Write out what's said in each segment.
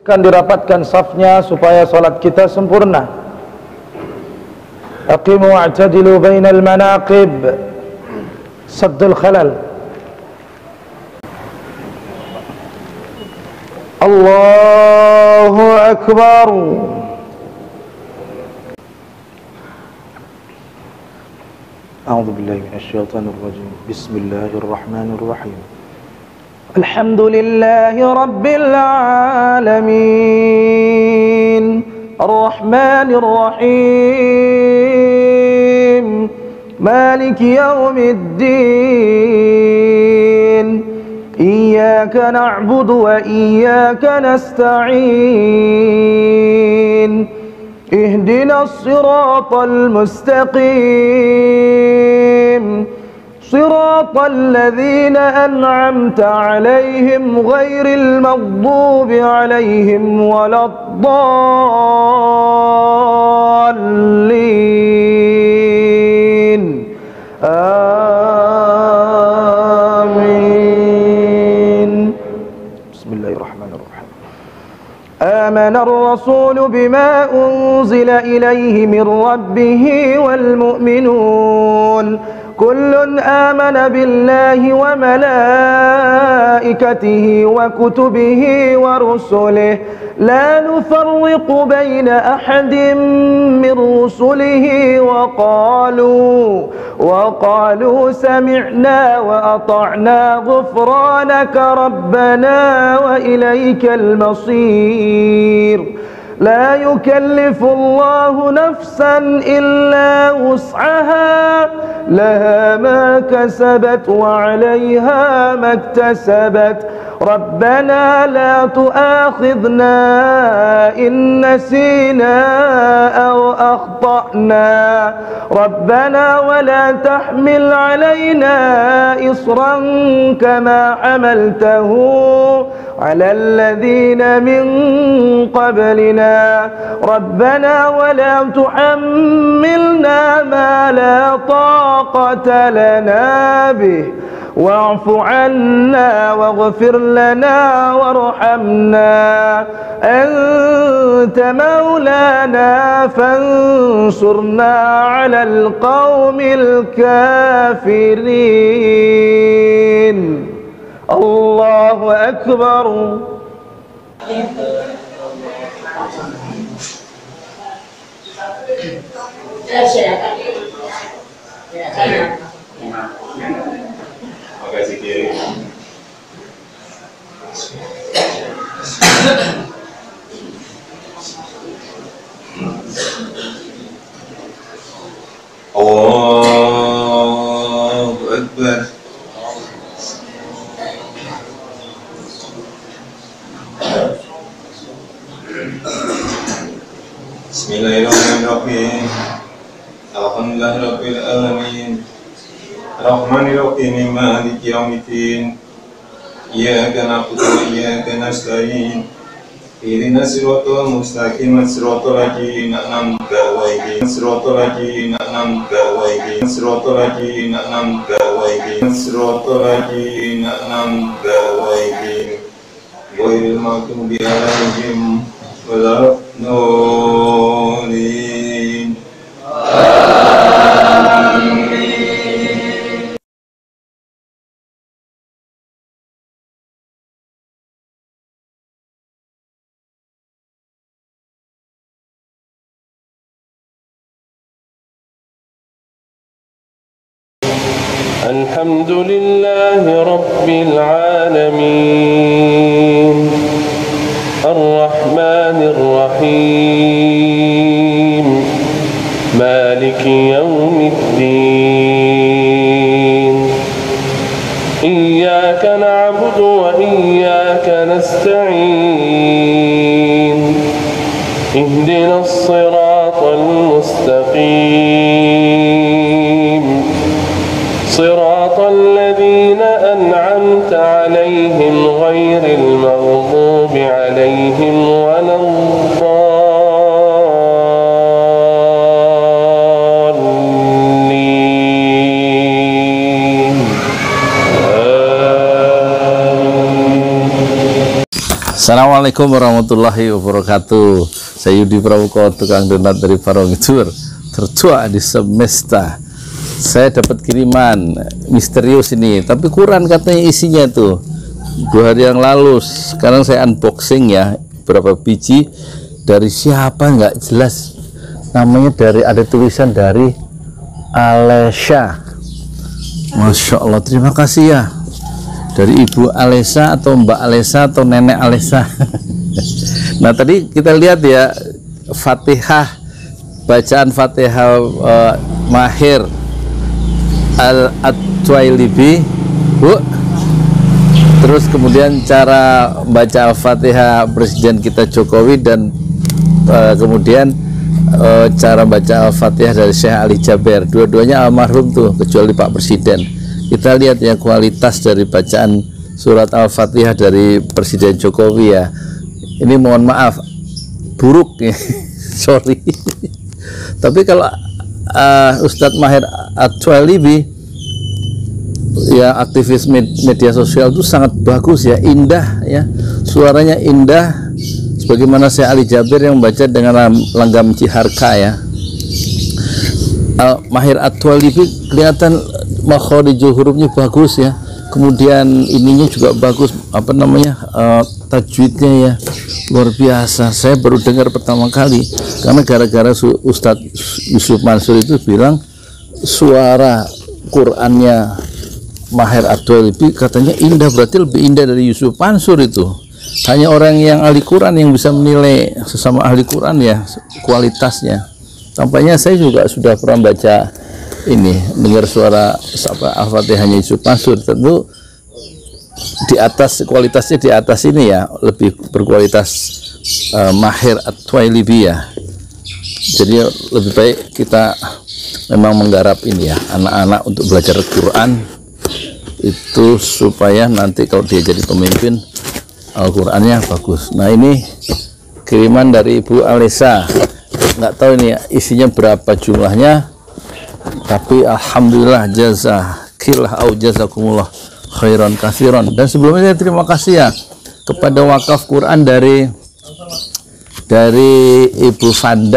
akan dirapatkan safnya supaya salat kita sempurna. Aqimu wa'tadilu bainal manaqib, saddul khalal. Allahu akbar. A'udzu billahi minasyaitonir rajim. Bismillahirrahmanirrahim. Alhamdulillahi rabbil alamin. Ar-Rahmanir Rahim. Maliki yaumiddin. Iyyaka na'budu wa iyyaka nasta'in. Ihdinas siratal mustaqim. صراط الذين أنعمت عليهم غير المغضوب عليهم ولا الضالين آمين. بسم الله الرحمن الرحيم. آمن الرسول بما أنزل إليه من ربه والمؤمنون كل آمن بالله وملائكته وكتبه ورسله لا نفرق بين أحد من رسله وقالوا سمعنا وأطعنا غفرانك ربنا وإليك المصير. لا يكلف الله نفسا إلا وسعها لها ما كسبت وعليها ما اكتسبت ربنا لا تؤاخذنا إن نسينا أو أخطأنا ربنا ولا تحمل علينا إصرا كما حملته على الذين من قبلنا ربنا ولا تحملنا ما لا طاقة لنا به واعف عنا واغفر لنا وارحمنا أنت مولانا فانصرنا على القوم الكافرين. الله أكبر. Makasih kiri. Allahu Akbar. Bismillahirrahmanirrahim. Alhamdulillahirabbil alamin. Ar-Rahmanir-Rahim. Maliki yaumiddin. Iyyaka na'budu wa iyyaka nasta'in. Ihdinas siratal mustaqim. Siratal ladzina an'amta 'alaihim. Siratal ladzina an'amta 'alaihim. Siratal ladzina an'amta 'alaihim. Siratal ladzina an'amta 'alaihim. Ghairil maghdubi 'alaihim waladdallin. الحمد لله رب العالمين الرحمن الرحيم مالك يوم الدين إياك نعبد وإياك نستعين اهدنا الصراط المستقيم صراط الذين أنعمت عليهم غير المغضوب عليهم ولا الضالين. Assalamualaikum warahmatullahi wabarakatuh. Saya Yudi Pramuko, tukang donat dari Parongitsur, tertua di semesta. Saya dapat kiriman misterius ini, tapi kurang katanya isinya tuh. 2 hari yang lalu, sekarang saya unboxing ya, berapa biji dari siapa nggak jelas. Namanya dari, ada tulisan dari Alesha. Masya Allah, terima kasih ya. Dari Ibu Alesha atau Mbak Alesha atau Nenek Alesha. Nah tadi kita lihat ya, Fatihah, bacaan Fatihah Mahir Al-Atwailibi, Bu. Terus kemudian cara baca Al-Fatihah Presiden kita Jokowi, dan kemudian cara baca Al-Fatihah dari Syekh Ali Jaber. Dua-duanya almarhum tuh, kecuali Pak Presiden. Kita lihat ya kualitas dari bacaan surat Al-Fatihah dari Presiden Jokowi ya. Ini mohon maaf buruk ya. Sorry. Tapi kalau Ustadz Mahir At-Twalibi ya, aktivis media sosial itu sangat bagus ya, indah ya, suaranya indah, sebagaimana Syekh Ali Jaber yang membaca dengan langgam Ciharka ya. Mahir At-Twalibi kelihatan makhorijul hurufnya bagus ya, kemudian ininya juga bagus, apa namanya, tajwidnya ya luar biasa. Saya baru dengar pertama kali karena gara-gara Ustadz Yusuf Mansur itu bilang suara Qur'annya Mahir At-Twalibi katanya indah, berarti lebih indah dari Yusuf Mansur itu. Hanya orang yang ahli Quran yang bisa menilai sesama ahli Quran ya kualitasnya. Tampaknya saya juga sudah pernah baca ini, dengar suara Al-Fatihahnya Yusuf Mansur, tentu di atas, kualitasnya di atas ini ya, lebih berkualitas Mahir At-Twalibi ya. Jadi lebih baik kita memang menggarap ini ya, anak-anak untuk belajar Quran itu supaya nanti kalau dia jadi pemimpin Al-Qurannya bagus. Nah ini kiriman dari Ibu Alesha, nggak tahu ini isinya berapa jumlahnya, tapi alhamdulillah jazakillah au jazakumullah khairan katsiran. Dan sebelumnya terima kasih ya kepada wakaf Quran dari Ibu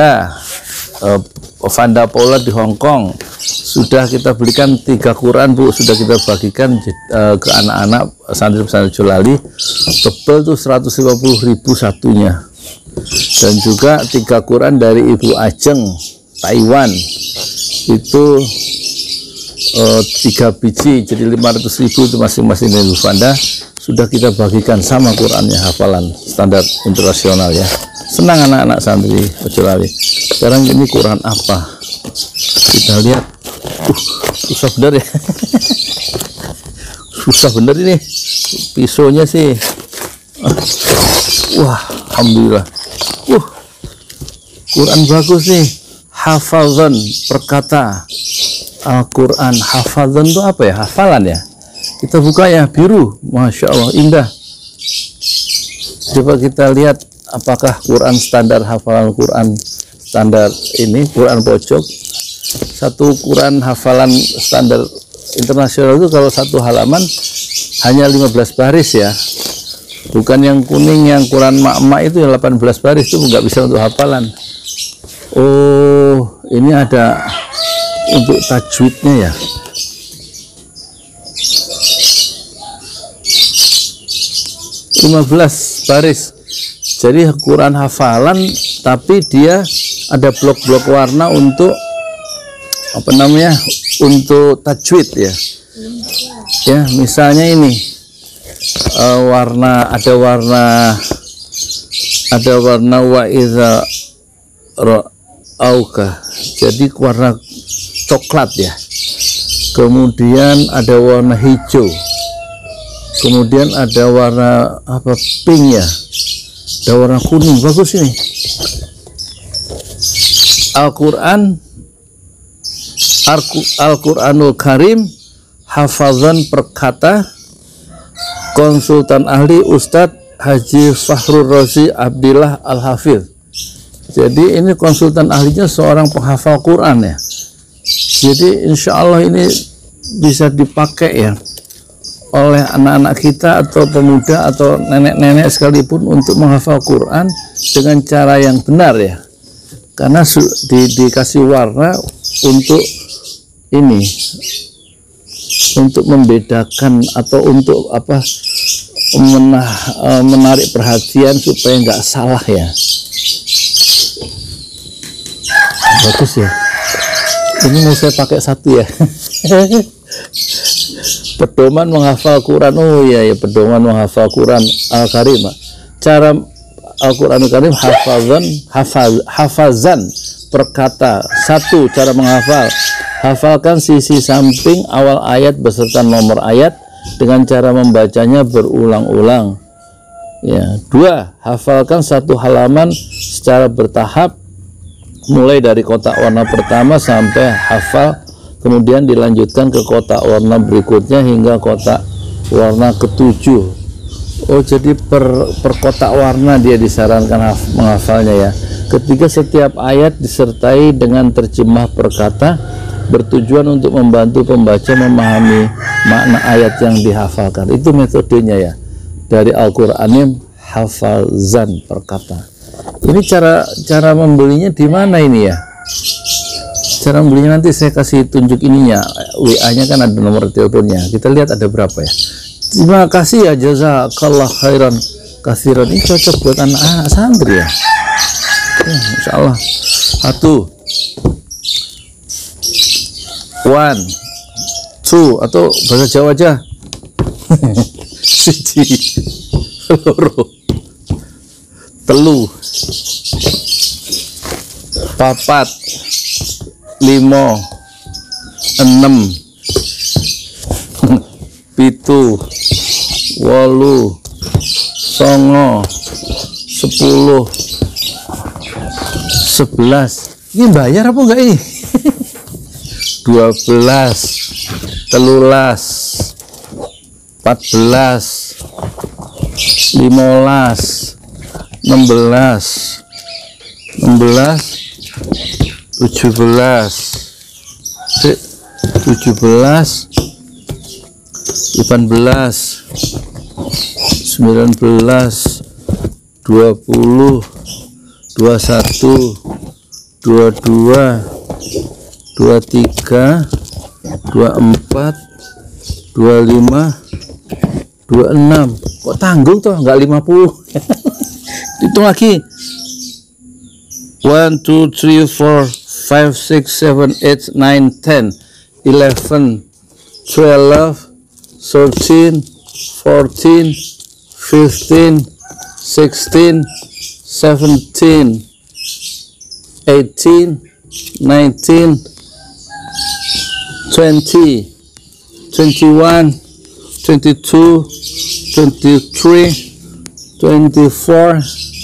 Vanda Paula di Hong Kong. Sudah kita belikan 3 Quran Bu, sudah kita bagikan ke anak-anak santri-santri Jolali. Tebel tuh 150.000 satunya. Dan juga 3 Quran dari Ibu Ajeng Taiwan, itu 3 biji, jadi 500.000 itu masing-masing dari Ibu Vanda. Sudah kita bagikan sama Qurannya, hafalan standar internasional ya. Senang anak-anak santri Jolali. Sekarang ini Quran apa? Kita lihat. Susah bener ya. Susah bener ini pisaunya sih. Wah, alhamdulillah. Quran bagus nih. Hafazan, perkata Al-Quran. Hafazan itu apa ya? Hafalan ya. Kita buka ya, biru. Masya Allah, indah. Coba kita lihat apakah Quran standar, hafalan Quran standar ini, Quran pojok. Satu Quran hafalan standar internasional itu kalau satu halaman hanya 15 baris ya. Bukan yang kuning, yang Quran mak-mak itu yang 18 baris, itu nggak bisa untuk hafalan. Oh, ini ada untuk tajwidnya ya. (15 baris). Jadi Quran hafalan, tapi dia ada blok-blok warna untuk apa namanya, untuk tajwid ya. Ya, misalnya ini warna, ada warna wa iza ra'auka, jadi warna coklat ya. Kemudian ada warna hijau, kemudian ada warna apa, pink ya, ada warna kuning. Bagus ini Al-Quranul Karim hafazan, perkata konsultan ahli Ustadz Haji Fahrul Rozi Abdillah Al-Hafidh. Jadi ini konsultan ahlinya seorang penghafal Quran ya. Jadi insya Allah ini bisa dipakai ya oleh anak-anak kita atau pemuda atau nenek-nenek sekalipun untuk menghafal Quran dengan cara yang benar ya, karena dikasih warna untuk ini, untuk membedakan atau untuk apa, menarik perhatian supaya nggak salah ya. Bagus ya, ini mau saya pakai satu ya. Pedoman menghafal Quran. Oh iya ya, pedoman menghafal Quran Al-Karim. Cara Al-Quran Al-Karim hafazan perkata. Satu, cara menghafal, hafalkan sisi samping awal ayat beserta nomor ayat dengan cara membacanya berulang-ulang ya. Dua, hafalkan satu halaman secara bertahap mulai dari kotak warna pertama sampai hafal, kemudian dilanjutkan ke kotak warna berikutnya hingga kotak warna ketujuh. Oh, jadi per kotak warna dia disarankan menghafalnya ya. Ketiga, setiap ayat disertai dengan terjemah perkata bertujuan untuk membantu pembaca memahami makna ayat yang dihafalkan. Itu metodenya ya, dari Al-Qur'anim hafazan perkata. Ini cara membelinya di mana ini ya? Cara membelinya nanti saya kasih tunjuk ininya, WA-nya kan ada nomor teleponnya. Kita lihat ada berapa ya. Terima kasih ya, jazakallah khairan katsiran. Ini cocok buat anak-anak santri ya. Insya Allah. 1, 2 atau bahasa Jawa aja. Siji, loro, telu, papat, 5, 6, 7, 8, 9, 10, 11. Ini bayar apa enggak ini? 12, 13, 14, 15, 16, 17, 18, 19, 20, 21, 22, 23, 24, 25, 26. Kok tanggung toh, nggak 50? Hitung lagi. 1, 2, 3, 4, 5, 6, 7, 8, 9, 10, 11, 12, 13, 14, 15, 16, 17, 18, 19, 20, 21, 22, 23, 24,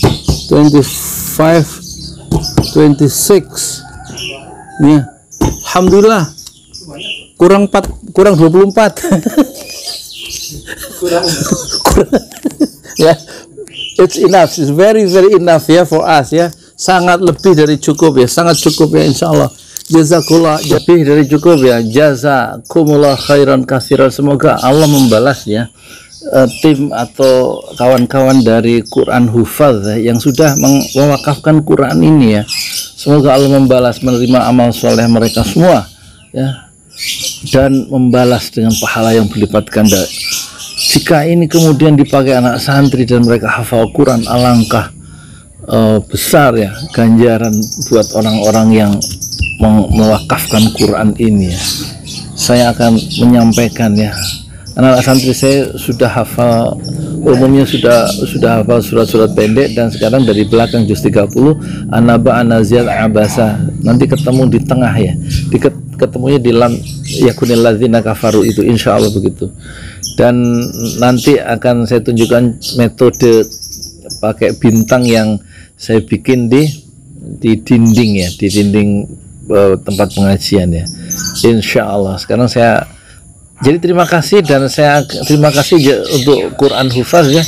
25, 26. Ya, alhamdulillah. Kurang 24. kurang. Ya, it's enough. It's very enough ya for us ya. Sangat lebih dari cukup ya, sangat cukup ya, insyaallah. Jazakallah, lebih dari cukup ya. Jazakumullah khairan katsiran. Semoga Allah membalas ya tim atau kawan-kawan dari Quran Hufaz yang sudah mewakafkan Quran ini ya. Semoga Allah membalas, menerima amal soleh mereka semua ya, dan membalas dengan pahala yang berlipat ganda. Jika ini kemudian dipakai anak santri dan mereka hafal Quran, alangkah besar ya ganjaran buat orang-orang yang mewakafkan Quran ini ya. Saya akan menyampaikan ya, anak santri saya sudah hafal, umumnya sudah hafal surat-surat pendek, dan sekarang dari belakang juz 30 Anaba Anazil Abasa, nanti ketemu di tengah ya, ketemunya di lam yakunil ladzina kafaru itu, insya Allah begitu. Dan nanti akan saya tunjukkan metode pakai bintang yang saya bikin di dinding ya, di dinding tempat pengajian ya, insya Allah. Sekarang saya jadi terima kasih, dan saya terima kasih untuk Quran Hufaz ya,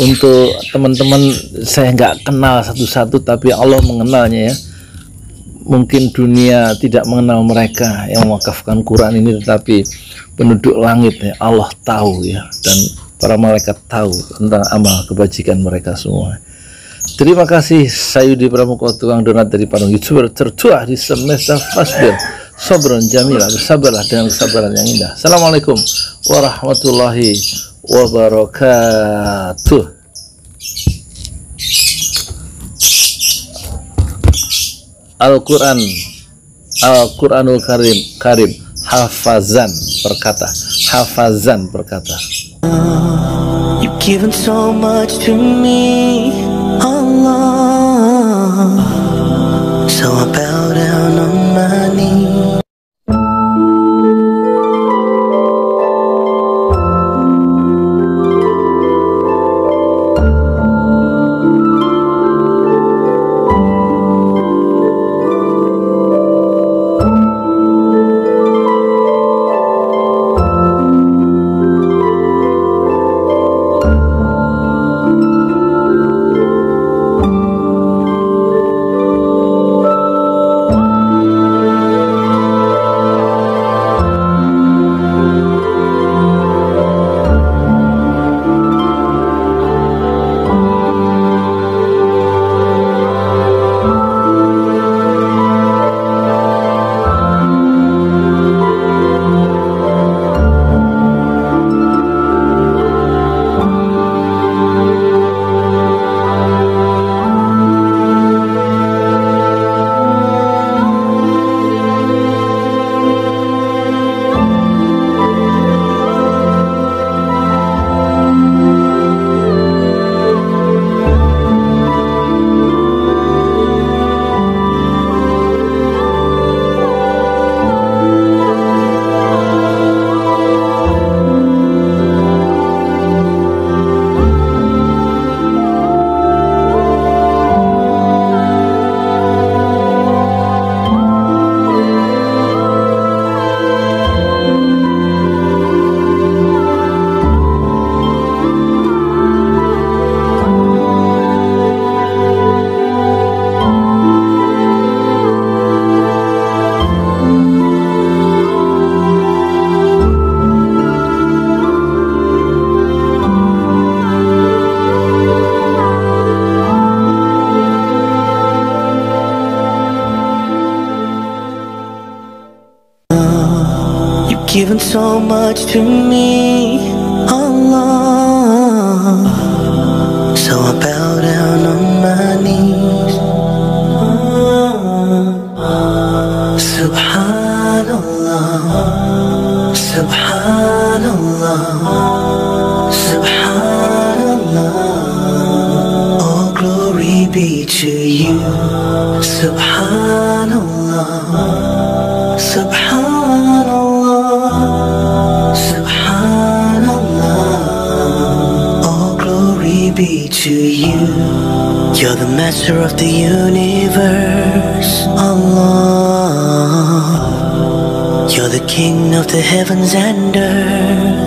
untuk teman-teman saya nggak kenal satu-satu tapi Allah mengenalnya ya, mungkin dunia tidak mengenal mereka yang mewakafkan Quran ini, tetapi penduduk langit ya, Allah tahu ya, dan para malaikat tahu tentang amal kebajikan mereka semua. Terima kasih Sayudi Pramuko, tukang donat dari Padang, YouTuber tertua di semesta Fasbir Sobron Jamila, bersabarlah dengan kesabaran yang indah. Assalamualaikum warahmatullahi wabarakatuh. Al-Quranul Karim Hafazan berkata, You've given so much to me, Allah, so I bow down on my knees. Given so much to me, Allah, so I bow down on my knees. Subhanallah, Subhanallah, Subhanallah, all glory be to you. Subhanallah, Subhanallah, Subhanallah, all glory be to you. You're the master of the universe, Allah. You're the king of the heavens and earth.